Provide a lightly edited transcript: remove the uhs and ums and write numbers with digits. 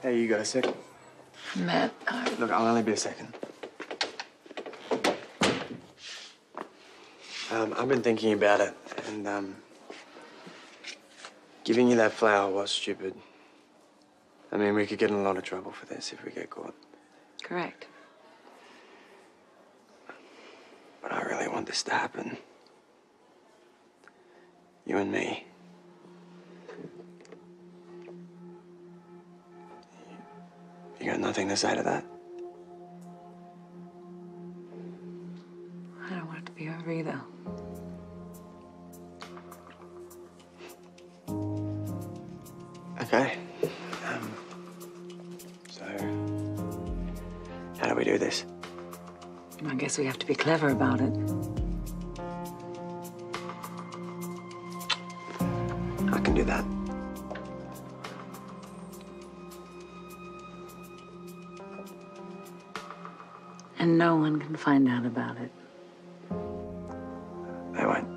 Hey, you got a second? Matt, Look, I'll only be a second. I've been thinking about it, and giving you that flower was stupid. I mean, we could get in a lot of trouble for this if we get caught. Correct. But I really want this to happen. You and me. You got nothing to say to that? I don't want it to be over either. Okay. So, how do we do this? I guess we have to be clever about it. I can do that. And no one can find out about it. They won't.